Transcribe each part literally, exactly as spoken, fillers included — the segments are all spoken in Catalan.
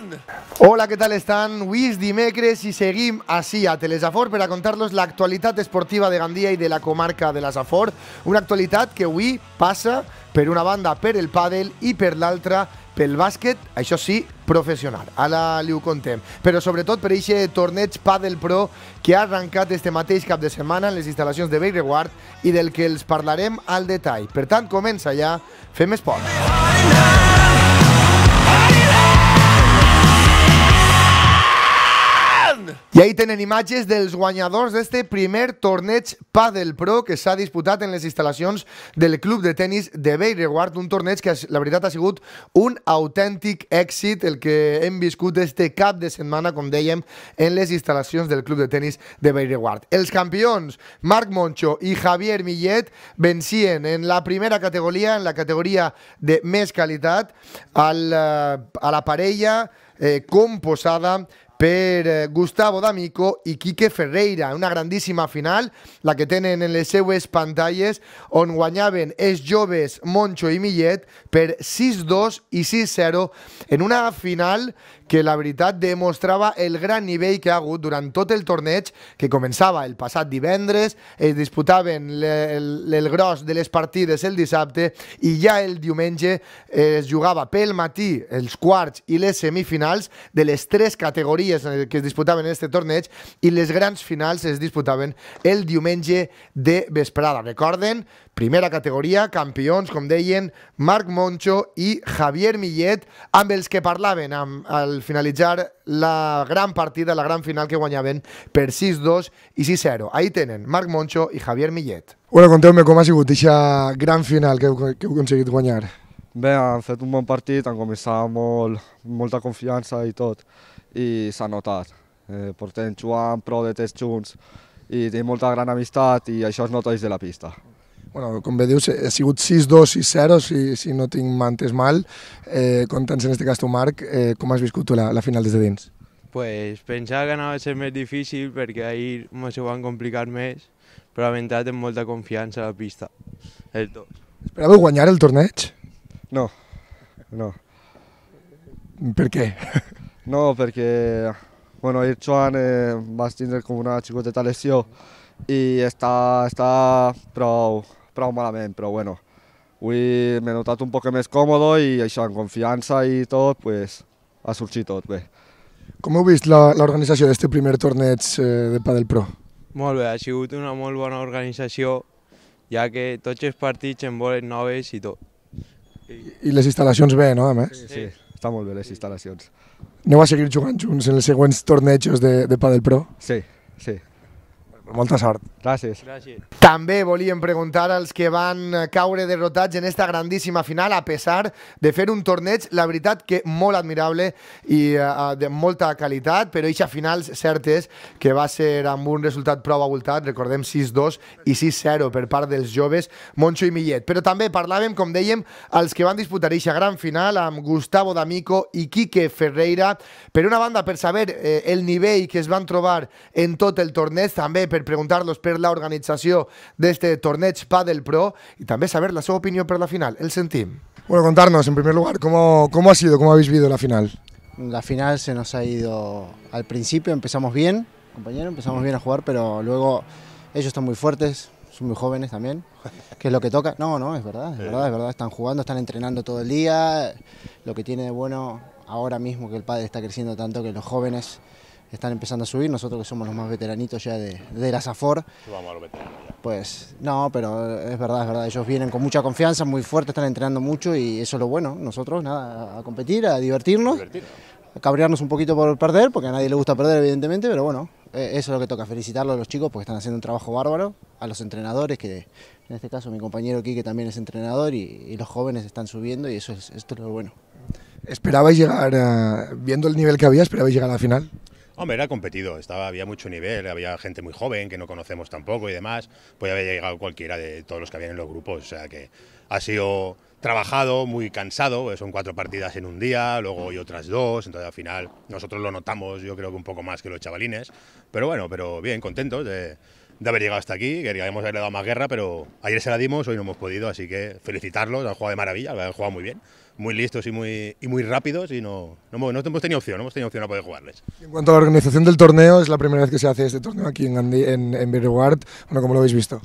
Hola, què tal estan? Avui és dimecres i seguim així a Telesafor per a contar-los l'actualitat esportiva de Gandia i de la comarca de la Safor. Una actualitat que avui passa per una banda per el pàdel i per l'altra pel bàsquet, això sí, professional. Ara li ho contem. Però sobretot per aquest torneig Padel Pro que ha arrencat este mateix cap de setmana en les instal·lacions de Bellreguard i del que els parlarem al detall. Per tant, comença ja, fem esport. I ahí tenen imatges dels guanyadors d'este primer torneig Padel Pro que s'ha disputat en les instal·lacions del Club de Tenis de Bellreguard, un torneig que la veritat ha sigut un autèntic èxit el que hem viscut este cap de setmana, com dèiem, en les instal·lacions del Club de Tenis de Bellreguard. Els campions, Marc Moncho i Javier Millet, vencien en la primera categoria, en la categoria de més qualitat, al, a la parella eh, composada per Gustavo D'Amico i Quique Ferreira. Una grandíssima final, la que tenen en les seues pantalles, on guanyaven els joves Moncho i Millet per sis dos i sis zero en una final que la veritat demostrava el gran nivell que ha hagut durant tot el torneig, que començava el passat divendres, es disputaven el, el gros de les partides el dissabte i ja el diumenge es jugava pel matí els quarts i les semifinals de les tres categories que es disputaven en aquest torneig i les grans finals es disputaven el diumenge de vesprada. Recorden, primera categoria, campions, com deien, Marc Moncho i Javier Millet, amb els que parlaven amb, al finalitzar la gran partida, la gran final que guanyaven per sis dos i sis zero. Ahí tenen Marc Moncho i Javier Millet. Bueno, conteu-me com ha sigut aquesta gran final que heu, que heu aconseguit guanyar. Bé, han fet un bon partit, han començat amb molt, molta confiança i tot, i s'ha notat. Eh, portem jugant prou de temps junts i tenim molta gran amistat i això es nota des de la pista. Bueno, com bé dius, ha sigut sis dos sis zero, si, si no tinc mantes mal. Eh, Conta'ns en aquest cas tu, Marc, eh, com has viscut tu la, la final des de dins? Pues pensava que anava a ser més difícil perquè ahir ens ho van complicar més, però hem entrat amb molta confiança a la pista, els dos. Esperàveu guanyar el torneig? No, no. Per què? No, perquè bueno, ahir Joan eh, vas tindre com una xicoteta lesió i està, està prou, prou malament, però bueno, avui m'he notat un poc més còmode i això, amb confiança i tot, pues, ha sorgit tot bé. Com heu vist l'organització d'aquest primer torneig eh, de Padel Pro? Molt bé, ha sigut una molt bona organització, ja que tots els partits en volen noves i tot. I, i les instal·lacions bé, no, a més? Sí, sí, està molt bé les instal·lacions. Aneu a seguir jugant junts en els següents tornejos de, de Padel Pro? Sí, sí. Molta sort. Gràcies. Gràcies. També volíem preguntar als que van caure derrotats en esta grandíssima final, a pesar de fer un torneig, la veritat que molt admirable i uh, de molta qualitat, però eixa final cert és que va ser amb un resultat prou abultat, recordem sis dos i sis zero per part dels joves Moncho i Millet. Però també parlàvem, com dèiem, als que van disputar eixa gran final amb Gustavo D'Amico i Quique Ferreira. Per una banda, per saber eh, el nivell que es van trobar en tot el torneig, també per per preguntar-los per la organització d'este torneig Padel Pro y también saber la su opinión per la final. El sentim. Bueno, contarnos en primer lugar cómo, cómo ha sido, cómo habéis vivido la final. La final se nos ha ido al principio, empezamos bien, compañero, empezamos bien a jugar, pero luego ellos están muy fuertes, son muy jóvenes también, que es lo que toca. No, no, es verdad, es verdad, es verdad, están jugando, están entrenando todo el día. Lo que tiene de bueno ahora mismo que el pádel está creciendo tanto que los jóvenes están empezando a subir, nosotros que somos los más veteranitos ya de, de la Safor, pues no, pero es verdad, es verdad, ellos vienen con mucha confianza, muy fuertes, están entrenando mucho y eso es lo bueno, nosotros nada, a competir, a divertirnos, a cabrearnos un poquito por perder, porque a nadie le gusta perder evidentemente, pero bueno, eso es lo que toca, felicitarlos a los chicos porque están haciendo un trabajo bárbaro, a los entrenadores, que en este caso mi compañero Quique también es entrenador y, y los jóvenes están subiendo y eso es, esto es lo bueno. ¿Esperabais llegar, uh, viendo el nivel que había, esperabais llegar a la final? Hombre, era competido, estaba, había mucho nivel, había gente muy joven que no conocemos tampoco y demás, podía haber llegado cualquiera de todos los que habían en los grupos, o sea que ha sido trabajado, muy cansado, son cuatro partidas en un día, luego y otras dos, entonces al final nosotros lo notamos, yo creo que un poco más que los chavalines, pero bueno, pero bien, contentos de, de haber llegado hasta aquí, queríamos haberle dado más guerra, pero ayer se la dimos, hoy no hemos podido, así que felicitarlos, han jugado de maravilla, han jugado muy bien, muy listos y muy, y muy rápidos y no, no, no hemos tenido opción, no hemos tenido opción a poder jugarles. En cuanto a la organización del torneo, es la primera vez que se hace este torneo aquí en, Gandhi, en, en Beerward. Bueno, ¿cómo lo habéis visto?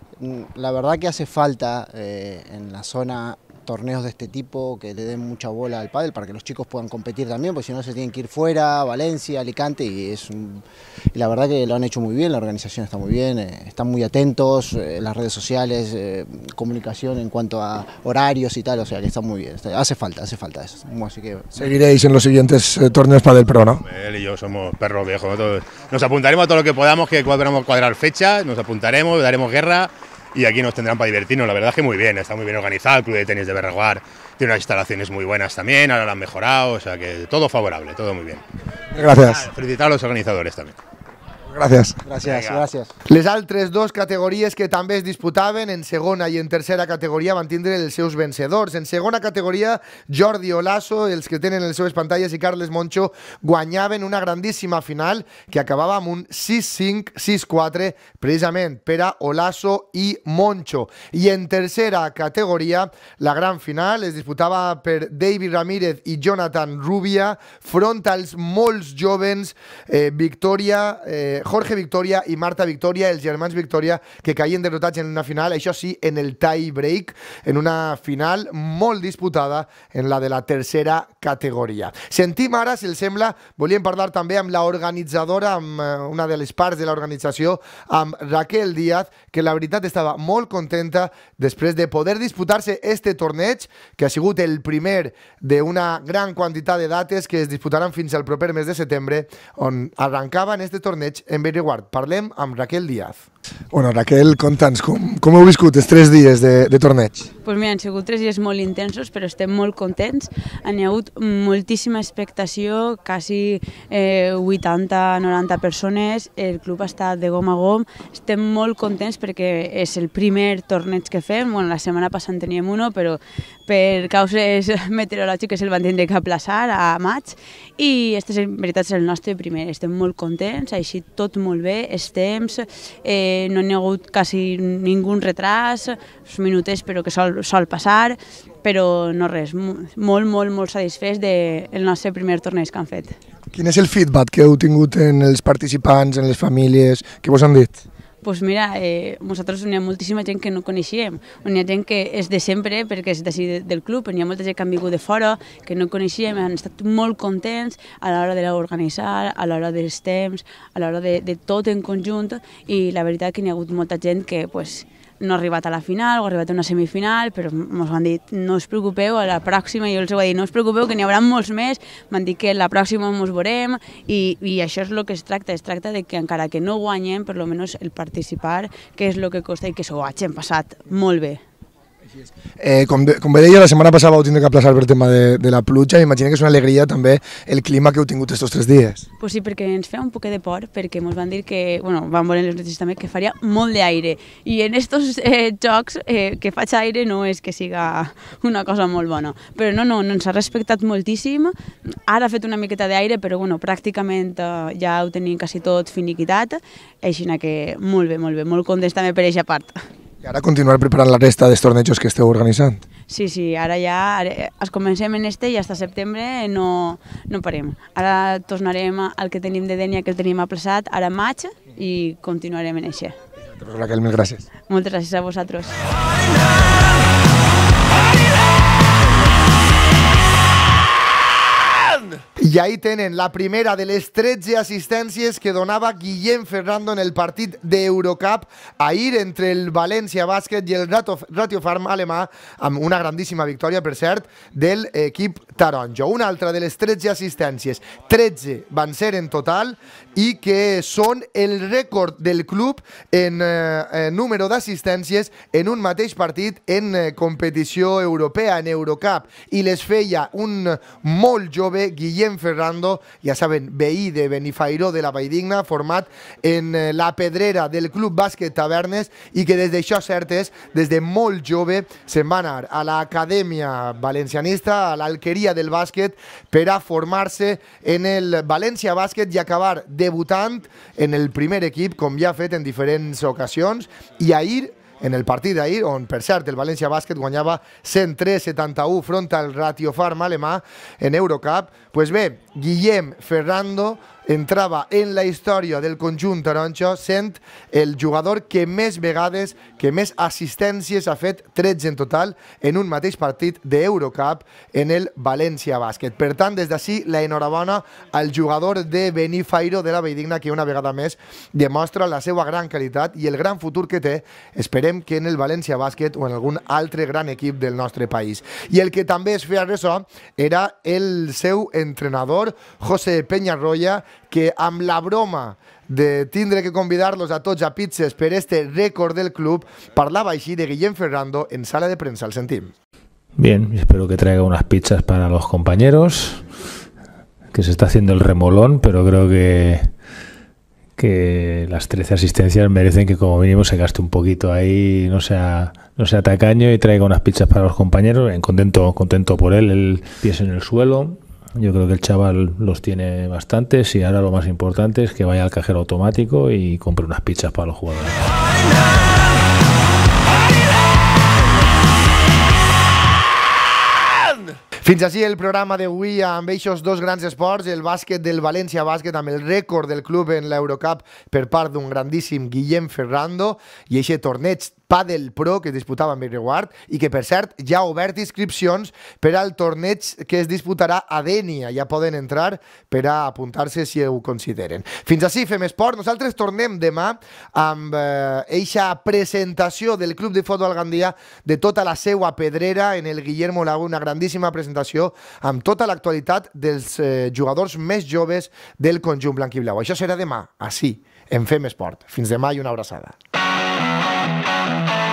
La verdad que hace falta eh, en la zona torneos de este tipo que le den mucha bola al pádel para que los chicos puedan competir también, porque si no se tienen que ir fuera, Valencia, Alicante, y es un, y la verdad que lo han hecho muy bien, la organización está muy bien, eh, están muy atentos, eh, las redes sociales, eh, comunicación en cuanto a horarios y tal, o sea que está muy bien, está, hace falta, hace falta eso. Así que seguiréis en los siguientes eh, torneos Padel Pro, ¿no? Él y yo somos perros viejos, nosotros nos apuntaremos a todo lo que podamos, que podamos cuadrar fechas, nos apuntaremos, daremos guerra. Y aquí nos tendrán para divertirnos, la verdad es que muy bien, está muy bien organizado, el club de tenis de Berreguard tiene unas instalaciones muy buenas también, ahora lo han mejorado, o sea que todo favorable, todo muy bien. Gracias. Felicitar a los organizadores también. Gràcies. Gràcies, gràcies. Les altres dos categories que també es disputaven, en segona i en tercera categoria, van tindre els seus vencedors. En segona categoria, Jordi Olaso, els que tenen les seves pantalles, i Carles Moncho guanyaven una grandíssima final que acabava amb un sis cinc, sis quatre, precisament per a Olaso i Moncho. I en tercera categoria, la gran final es disputava per David Ramírez i Jonathan Rubia front als molts jovens eh, Victoria, eh, Jorge Victoria i Marta Victoria, els germans Victoria, que caien derrotats en una final, això sí, en el tie break, en una final molt disputada en la de la tercera categoria. Sentim ara, si els sembla, volíem parlar també amb la organitzadora, amb una de les parts de l'organització, amb Raquel Díaz, que la veritat estava molt contenta després de poder disputar-se este torneig, que ha sigut el primer d'una gran quantitat de dates que es disputaran fins al proper mes de setembre, on arrencava en este torneig en Beerward. Parlem amb Raquel Díaz. Bueno, Raquel, conta'ns, com, com heu viscut els tres dies de, de torneig? Pues mira, han sigut tres dies molt intensos, però estem molt contents. Han hi hagut moltíssima expectació, quasi eh, vuitanta noranta persones, el club ha estat de gom a gom. Estem molt contents perquè és el primer torneig que fem. Bueno, la setmana passada en teníem uno, però per causes meteorològiques el van tindre que aplaçar a maig, i este, en veritat, és el nostre primer. Estem molt contents, així tot molt bé, els temps, eh, no hi ha hagut quasi ningú retras, uns minutets però que sol, sol passar, però no res, molt, molt, molt satisfets del nostre primer torneig que han fet. Quin és el feedback que heu tingut en els participants, en les famílies, què vos han dit? Pues mira, eh, nosaltres hi ha moltíssima gent que no coneixíem, hi ha gent que és de sempre perquè és d'ací del club, hi ha molta gent que han vingut de fora, que no coneixíem, han estat molt contents a l'hora de l'organitzar, a l'hora dels temps, a l'hora de, de tot en conjunt, i la veritat que hi ha hagut molta gent que pues, no ha arribat a la final o ha arribat a una semifinal, però ens han dit no us preocupeu, a la pròxima, jo els he dit no us preocupeu que n'hi haurà molts més, m'han dit que la pròxima ens veurem, i, i això és el que es tracta, es tracta de que encara que no guanyem, per almenys el participar, que és el que costa i que s'ho hagin passat molt bé. Eh, com, de, com bé deia, la setmana passada vau tindre que aplaçar per tema de, de la pluja, m'imagino que és una alegria també el clima que heu tingut estos tres dies. Pues sí, perquè ens feia un poc de por, perquè ens van dir que, bueno, van veure les notícies també, que faria molt d'aire, i en estos eh, jocs eh, que faig aire no és que siga una cosa molt bona, però no, no, no ens ha respectat moltíssim, ara ha fet una miqueta d'aire, però bueno, pràcticament eh, ja ho tenim quasi tot finiquitat, així que molt bé, molt bé, molt contents també per aquesta part. I ara continuar preparant la resta dels tornejos que esteu organitzant. Sí, sí, ara ja es comencem en este i fins a setembre no, no parem. Ara tornarem al que tenim de Dènia, que el tenim aplaçat, ara maig, i continuarem en això. Raquel, mil gràcies. Moltes gràcies a vosaltres. I ahí tenen la primera de les tretze assistències que donava Guillem Ferrando en el partit d'Eurocup ahir entre el València Bàsquet i el Ratiofarm alemà, amb una grandíssima victòria, per cert, de l'equip taronja. Una altra de les tretze assistències, tretze van ser en total, i que són el rècord del club en eh, número d'assistències en un mateix partit en eh, competició europea, en Eurocup, i les feia un molt jove Guillem Guillem Ferrando, ja saben, veí de Benifairó de la Valldigna, format en la pedrera del Club Bàsquet Tavernes i que des d'això cert és, des de molt jove, se'n va anar a l'acadèmia valencianista, a l'Alqueria del bàsquet, per a formar-se en el València Bàsquet i acabar debutant en el primer equip, com ja ha fet en diferents ocasions, i ahir, en el partit d'ahir, on per cert el València Bàsquet guanyava cent tres a setanta-u front al Ratio Farm alemà en Eurocup, pues bé, Guillem Ferrando entrava en la història del conjunt taronja sent el jugador que més vegades, que més assistències ha fet, tretze en total, en un mateix partit d'Eurocup en el València Bàsquet. Per tant, des d'ací, la enhorabona al jugador de Benifairó de la Valldigna, que una vegada més demostra la seva gran qualitat i el gran futur que té, esperem que en el València Bàsquet o en algun altre gran equip del nostre país. I el que també es feia ressò era el seu entrenador, José Peñarroya, que amb la broma de tindre que convidar-los a tots a pizzas per este rècord del club, parlava així de Guillem Ferrando en sala de prensa. El sentim. Bien, espero que traiga unas pizzas para los compañeros, que se está haciendo el remolón, pero creo que, que las trece asistencias merecen que como mínimo se gaste un poquito ahí, no sea, no sea tacaño y traiga unas pizzas para los compañeros. Bien, contento, contento por él, el pies en el suelo. Yo creo que el chaval los tiene bastantes y ahora lo más importante es que vaya al cajero automático y compre unas pizzas para los jugadores. Fins així el programa d'avui amb aquests dos grans esports, el bàsquet del València Bàsquet amb el rècord del club en l'Eurocup per part d'un grandíssim Guillem Ferrando i aquest torneig Padel Pro que es disputava amb Bellreguard i que, per cert, ja ha obert inscripcions per al torneig que es disputarà a Dénia. Ja poden entrar per a apuntar-se si ho consideren. Fins així fem esport. Nosaltres tornem demà amb eixa eh, presentació del Club de Futbol Gandia de tota la seua pedrera en el Guillermo Lago, una grandíssima presentació amb tota l'actualitat dels eh, jugadors més joves del conjunt blanc i blau. Això serà demà, així, en Fem Esport. Fins demà i una abraçada.